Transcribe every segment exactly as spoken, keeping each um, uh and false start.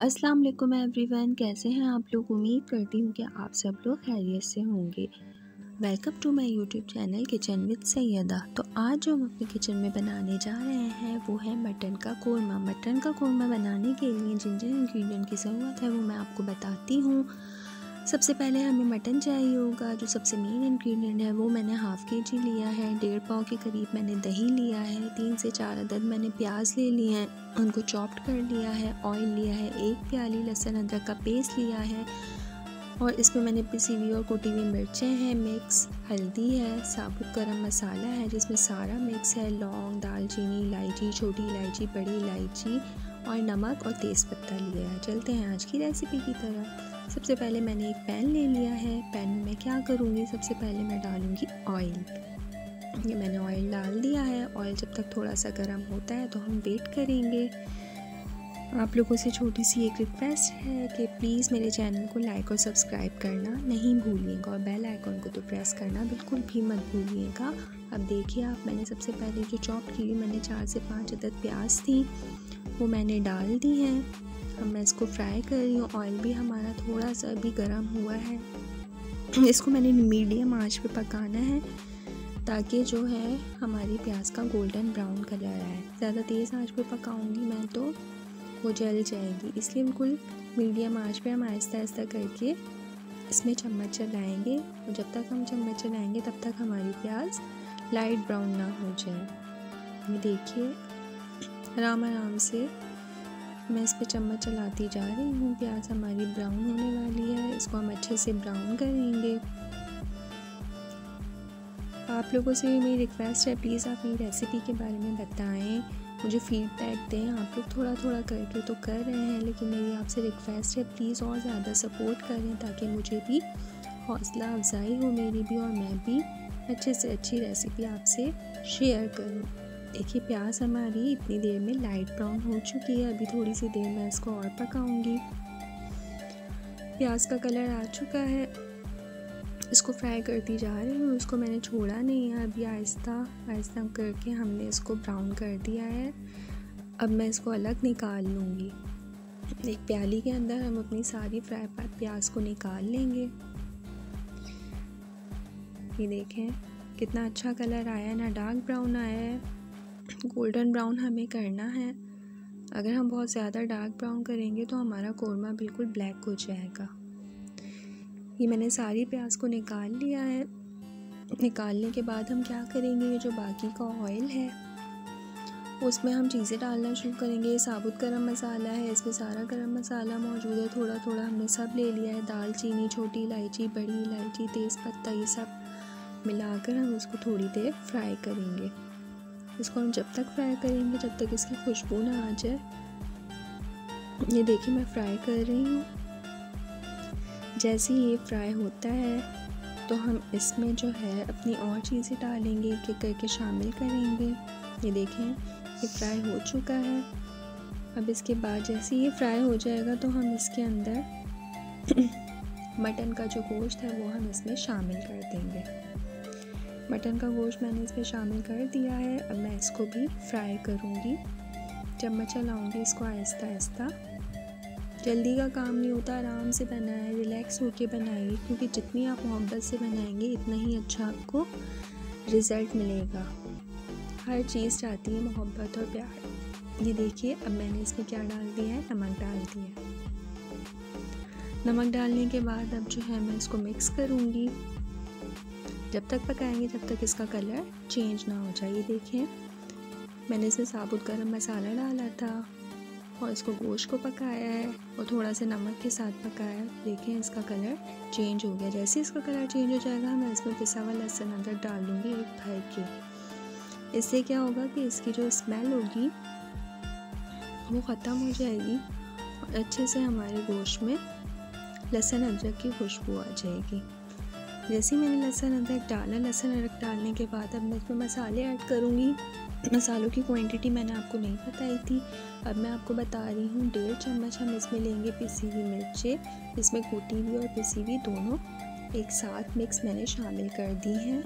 अस्सलाम वालेकुम एवरीवन, कैसे हैं आप लोग। उम्मीद करती हूँ कि आप सब लोग खैरियत से होंगे। Welcome to my YouTube channel kitchen with Syeda. तो आज जो हम अपने किचन में बनाने जा रहे हैं वो है मटन का कोरमा। मटन का कोरमा बनाने के लिए जिन जिन इंग्रेडिएंट की ज़रूरत है वो मैं आपको बताती हूँ। सबसे पहले हमें मटन चाहिए होगा। जो सबसे मेन इंग्रेडिएंट है वो मैंने हाफ़ के जी लिया है। डेढ़ पाव के करीब मैंने दही लिया है। तीन से चार अदद मैंने प्याज ले लिए हैं, उनको चॉप्ड कर लिया है। ऑयल लिया है। एक प्याली लहसुन अदरक का पेस्ट लिया है और इसमें मैंने पिसी हुई और कुटी हुई मिर्चें हैं मिक्स। हल्दी है, साबुत गरम मसाला है जिसमें सारा मिक्स है। लौंग, दालचीनी, इलायची, छोटी इलायची, बड़ी इलायची और नमक और तेज़पत्ता लिया है। चलते हैं आज की रेसिपी की तरफ। सबसे पहले मैंने एक पैन ले लिया है। पैन में मैं क्या करूँगी, सबसे पहले मैं डालूँगी ऑयल। ये मैंने ऑयल डाल दिया है। ऑयल जब तक थोड़ा सा गर्म होता है तो हम वेट करेंगे। आप लोगों से छोटी सी एक रिक्वेस्ट है कि प्लीज़ मेरे चैनल को लाइक और सब्सक्राइब करना नहीं भूलिएगा और बेल आइकॉन को तो प्रेस करना बिल्कुल भी मत भूलिएगा। अब देखिए आप, मैंने सबसे पहले जो चॉप की हुई मैंने चार से पाँच अदद प्याज थी वो मैंने डाल दी हैं। अब मैं इसको फ्राई कर रही हूँ। ऑयल भी हमारा थोड़ा सा अभी गर्म हुआ है। इसको मैंने मीडियम आंच पे पकाना है ताकि जो है हमारी प्याज का गोल्डन ब्राउन कलर आए। ज़्यादा तेज़ आंच पे पकाऊंगी मैं तो वो जल जाएगी, इसलिए बिल्कुल मीडियम आंच पे हम आहिस्ता आहिस्ता करके इसमें चम्मच चलाएंगे। और जब तक हम चम्मच चलाएंगे तब तक हमारी प्याज लाइट ब्राउन ना हो जाए। ये देखिए आराम आराम से मैं इस पर चम्मच चलाती जा रही हूँ। प्याज हमारी ब्राउन होने वाली है, इसको हम अच्छे से ब्राउन करेंगे। आप लोगों से भी मेरी रिक्वेस्ट है, प्लीज़ आप मेरी रेसिपी के बारे में बताएं, मुझे फीडबैक दें। आप लोग थोड़ा थोड़ा करके तो कर रहे हैं, लेकिन मेरी आपसे रिक्वेस्ट है प्लीज़ और ज़्यादा सपोर्ट करें ताकि मुझे भी हौसला अफजाई हो मेरी भी, और मैं भी अच्छे से अच्छी रेसिपी आपसे शेयर करूँ। देखिए प्याज हमारी इतनी देर में लाइट ब्राउन हो चुकी है। अभी थोड़ी सी देर मैं इसको और पकाऊंगी। प्याज का कलर आ चुका है, इसको फ्राई करती जा रही हूँ। इसको मैंने छोड़ा नहीं है, अभी आहिस्ता आहिस्ता करके हमने इसको ब्राउन कर दिया है। अब मैं इसको अलग निकाल लूँगी। एक प्याली के अंदर हम अपनी सारी फ्राई प्याज को निकाल लेंगे। ये देखें कितना अच्छा कलर आया है, ना डार्क ब्राउन आया है, गोल्डन ब्राउन हमें करना है। अगर हम बहुत ज़्यादा डार्क ब्राउन करेंगे तो हमारा कोरमा बिल्कुल ब्लैक हो जाएगा। ये मैंने सारी प्याज को निकाल लिया है। निकालने के बाद हम क्या करेंगे, ये जो बाकी का ऑयल है उसमें हम चीज़ें डालना शुरू करेंगे। ये साबुत गरम मसाला है, इसमें सारा गरम मसाला मौजूद है। थोड़ा थोड़ा हमने सब ले लिया है। दालचीनी, छोटी इलायची, बड़ी इलायची, तेज़पत्ता, ये सब मिलाकर हम इसको थोड़ी देर फ्राई करेंगे। इसको हम जब तक फ्राई करेंगे जब तक इसकी खुशबू ना आ जाए। ये देखिए मैं फ्राई कर रही हूँ। जैसे ही ये फ्राई होता है तो हम इसमें जो है अपनी और चीज़ें डालेंगे, एक एक करके शामिल करेंगे। ये देखें ये फ्राई हो चुका है। अब इसके बाद जैसे ये फ्राई हो जाएगा तो हम इसके अंदर मटन का जो गोश्त है वो हम इसमें शामिल कर देंगे। मटन का गोश्त मैंने इसमें शामिल कर दिया है। अब मैं इसको भी फ्राई करूँगी। चम्मच चलाऊँगी इसको आहिस्ता आहिस्ता। जल्दी का काम नहीं होता, आराम से बनाएं, रिलैक्स होके बनाइए, क्योंकि जितनी आप मोहब्बत से बनाएंगे इतना ही अच्छा आपको रिज़ल्ट मिलेगा। हर चीज़ चाहती है मोहब्बत और प्यार। ये देखिए अब मैंने इसमें क्या डाल दिया है, नमक डाल दिया। नमक डालने के बाद अब जो है मैं इसको मिक्स करूँगी। जब तक पकाएंगे जब तक इसका कलर चेंज ना हो जाए। ये देखें मैंने इसमें साबुत गरम मसाला डाला था और इसको गोश्त को पकाया है और थोड़ा सा नमक के साथ पकाया। देखें इसका कलर चेंज हो गया। जैसे इसका कलर चेंज हो जाएगा मैं इसमें पिसा हुआ लहसुन अदरक डाल दूँगी एक भर के। इससे क्या होगा कि इसकी जो स्मेल होगी वो ख़त्म हो जाएगी और अच्छे से हमारे गोश्त में लहसुन अदरक की खुशबू आ जाएगी। जैसे ही मैंने लहसुन अदरक डाला, लहसुन अदरक डालने के बाद अब मैं इसमें मसाले ऐड करूँगी। मसालों की क्वांटिटी मैंने आपको नहीं बताई थी, अब मैं आपको बता रही हूँ। डेढ़ चम्मच हम इसमें लेंगे पिसी हुई मिर्चें, इसमें कुटी हुई और पिसी हुई दोनों एक साथ मिक्स मैंने शामिल कर दी हैं।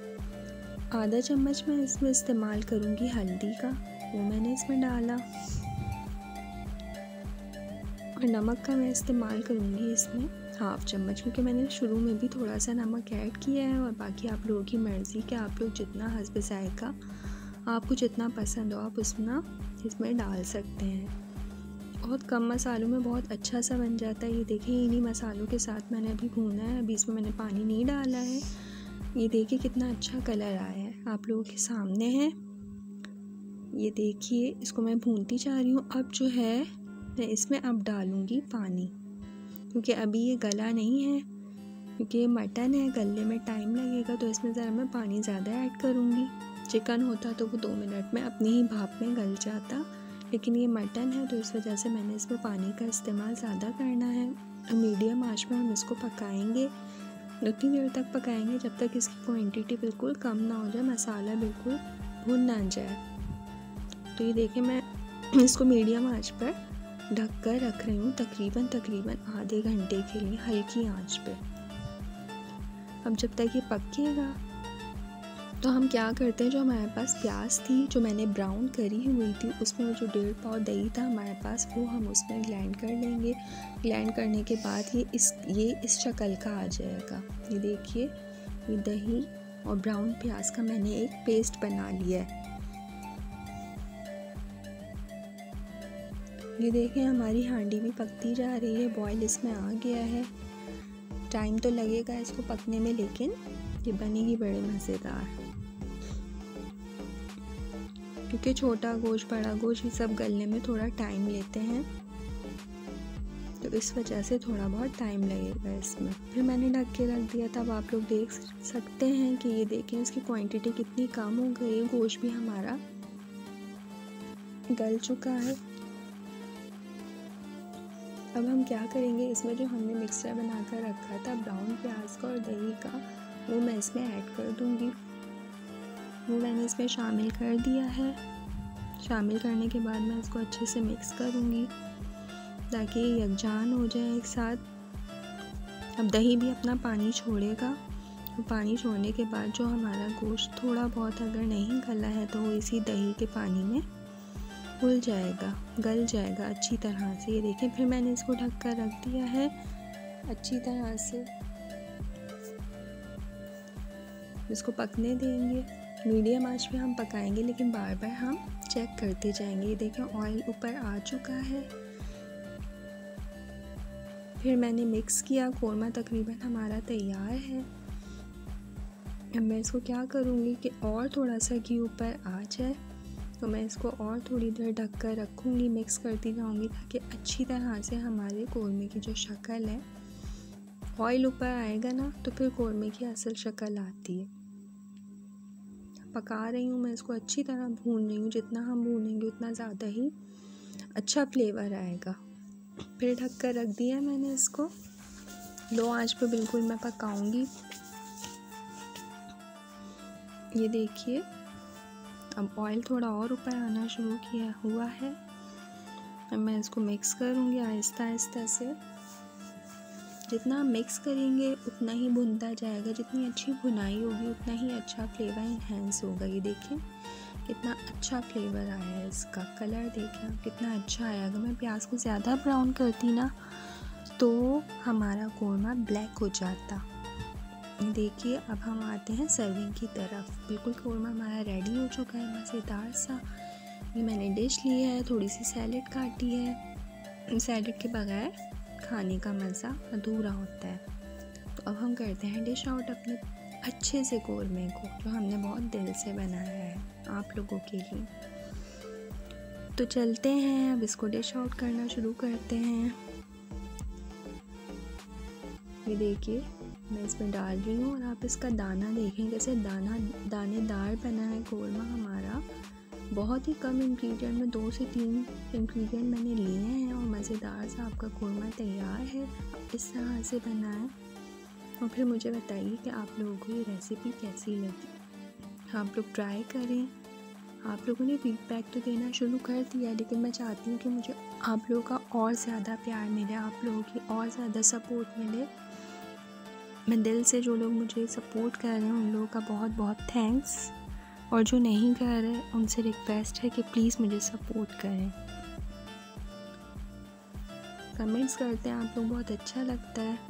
आधा चम्मच मैं इसमें इस्तेमाल करूँगी हल्दी का, वो मैंने इसमें डाला। और नमक का मैं इस्तेमाल करूँगी इसमें हाफ़ चम्मच, क्योंकि मैंने शुरू में भी थोड़ा सा नमक ऐड किया है। और बाकी आप लोगों की मर्ज़ी कि आप लोग जितना हस्ब ज़ायक़ा आपको जितना पसंद हो आप उसमें इसमें डाल सकते हैं। बहुत कम मसालों में बहुत अच्छा सा बन जाता है। ये देखिए इन्हीं मसालों के साथ मैंने अभी भूना है, अभी इसमें मैंने पानी नहीं डाला है। ये देखिए कितना अच्छा कलर आया है, आप लोगों के सामने है। ये देखिए इसको मैं भूनती जा रही हूँ। अब जो है मैं इसमें अब डालूँगी पानी, क्योंकि अभी ये गला नहीं है, क्योंकि ये मटन है, गलने में टाइम लगेगा, तो इसमें ज़रा मैं पानी ज़्यादा ऐड करूँगी। चिकन होता तो वो दो मिनट में अपनी ही भाप में गल जाता, लेकिन ये मटन है तो इस वजह से मैंने इसमें पानी का इस्तेमाल ज़्यादा करना है। मीडियम आंच में हम इसको पकाएंगे, उतनी देर तक पकाएंगे जब तक इसकी क्वांटिटी बिल्कुल कम ना हो जाए, मसाला बिल्कुल भुन ना जाए। तो ये देखिए मैं इसको मीडियम आंच पर ढक कर रख रही हूँ तकरीबन तकरीबन आधे घंटे के लिए हल्की आंच पे। अब जब तक ये पकेगा तो हम क्या करते हैं, जो हमारे पास प्याज थी जो मैंने ब्राउन करी हुई थी, उसमें जो डेढ़ पाव दही था हमारे पास, वो हम उसमें ग्राइंड कर लेंगे। ग्राइंड करने के बाद ये इस ये इस शक्ल का आ जाएगा। ये देखिए ये दही और ब्राउन प्याज का मैंने एक पेस्ट बना लिया है। ये देखिए हमारी हांडी भी पकती जा रही है, बॉयल इसमें आ गया है। टाइम तो लगेगा इसको पकने में, लेकिन ये बनेगी बड़े मज़ेदार, क्योंकि छोटा गोश्त बड़ा गोश्त ये सब गलने में थोड़ा टाइम लेते हैं, तो इस वजह से थोड़ा बहुत टाइम लगेगा इसमें। फिर मैंने ढक के रख दिया, तब आप लोग देख सकते हैं कि ये देखें इसकी क्वांटिटी कितनी कम हो गई, गोश्त भी हमारा गल चुका है। अब हम क्या करेंगे, इसमें जो हमने मिक्सचर बना कर रखा था ब्राउन प्याज का और दही का, वो मैं इसमें ऐड कर दूंगी। वो मैंने इसमें शामिल कर दिया है। शामिल करने के बाद मैं इसको अच्छे से मिक्स करूंगी ताकि ये यकजान हो जाए एक साथ। अब दही भी अपना पानी छोड़ेगा, तो पानी छोड़ने के बाद जो हमारा गोश्त थोड़ा बहुत अगर नहीं गला है तो वो इसी दही के पानी में घुल जाएगा, गल जाएगा अच्छी तरह से। ये देखें फिर मैंने इसको ढक कर रख दिया है अच्छी तरह से। इसको पकने देंगे, मीडियम आंच पे हम पकाएंगे, लेकिन बार बार हम चेक करते जाएंगे। ये देखें ऑयल ऊपर आ चुका है। फिर मैंने मिक्स किया, कोरमा तकरीबन हमारा तैयार है। अब मैं इसको क्या करूँगी कि और थोड़ा सा घी ऊपर आ जाए, तो मैं इसको और थोड़ी देर ढक कर रखूँगी, मिक्स करती जाऊँगी ताकि अच्छी तरह से हमारे कोरमे की जो शक्ल है, ऑयल ऊपर आएगा ना तो फिर कोरमे की असल शक्ल आती है। पका रही हूँ मैं इसको, अच्छी तरह भून रही हूँ, जितना हम भूनेंगे उतना ज़्यादा ही अच्छा फ्लेवर आएगा। फिर ढक कर रख दिया मैंने इसको, लो आंच पे बिल्कुल मैं पकाऊँगी। ये देखिए अब ऑयल थोड़ा और ऊपर आना शुरू किया हुआ है। अब मैं इसको मिक्स करूँगी आहिस्ता आहिस्ता से। जितना हम मिक्स करेंगे उतना ही भुनता जाएगा, जितनी अच्छी भुनाई होगी उतना ही अच्छा फ्लेवर इन्हेंस होगा। ये देखें कितना अच्छा फ्लेवर आया है, इसका कलर देखें कितना अच्छा आया। अगर मैं प्याज को ज़्यादा ब्राउन करती ना तो हमारा कोरमा ब्लैक हो जाता। देखिए अब हम आते हैं सर्विंग की तरफ। बिल्कुल कोरमा हमारा रेडी हो चुका है मज़ेदार सा। ये मैंने डिश ली है, थोड़ी सी सैलेड काटी है। सैलेड के बगैर खाने का मज़ा अधूरा होता है। तो अब हम करते हैं डिश आउट अपने अच्छे से कोरमे को, जो हमने बहुत दिल से बनाया है आप लोगों के लिए। तो चलते हैं अब इसको डिश आउट करना शुरू करते हैं। ये देखिए मैं इसमें डाल रही हूँ और आप इसका दाना देखें कैसे दाना दानेदार बना है कोरमा हमारा। बहुत ही कम इंग्रेडिएंट में दो से तीन इंग्रेडिएंट मैंने लिए हैं और मज़ेदार सा आपका कोरमा तैयार है। इस तरह से बनाएं और फिर मुझे बताइए कि आप लोगों को ये रेसिपी कैसी लगी। आप लोग ट्राई करें। आप लोगों ने फीडबैक तो देना शुरू कर दिया, लेकिन मैं चाहती हूँ कि मुझे आप लोगों का और ज़्यादा प्यार मिले, आप लोगों की और ज़्यादा सपोर्ट मिले। मैं दिल से जो लोग मुझे सपोर्ट कर रहे हैं उन लोगों का बहुत बहुत थैंक्स, और जो नहीं कर रहे उनसे रिक्वेस्ट है कि प्लीज़ मुझे सपोर्ट करें। कमेंट्स करते हैं आप लोग, बहुत अच्छा लगता है।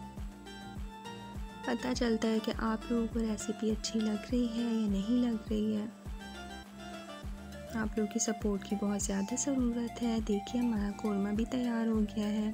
पता चलता है कि आप लोगों को रेसिपी अच्छी लग रही है या नहीं लग रही है। आप लोगों की सपोर्ट की बहुत ज़्यादा ज़रूरत है। देखिए हमारा कोरमा भी तैयार हो गया है।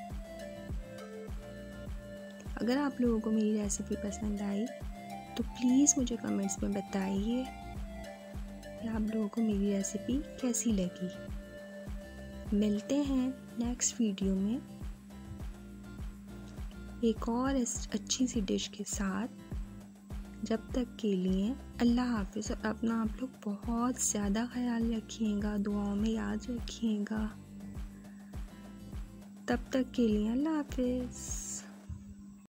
अगर आप लोगों को मेरी रेसिपी पसंद आई तो प्लीज़ मुझे कमेंट्स में बताइए कि आप लोगों को मेरी रेसिपी कैसी लगी। मिलते हैं नेक्स्ट वीडियो में एक और अच्छी सी डिश के साथ। जब तक के लिए अल्लाह हाफिज़ और अपना आप लोग बहुत ज़्यादा ख्याल रखिएगा, दुआओं में याद रखिएगा। तब तक के लिए अल्लाह हाफिज़।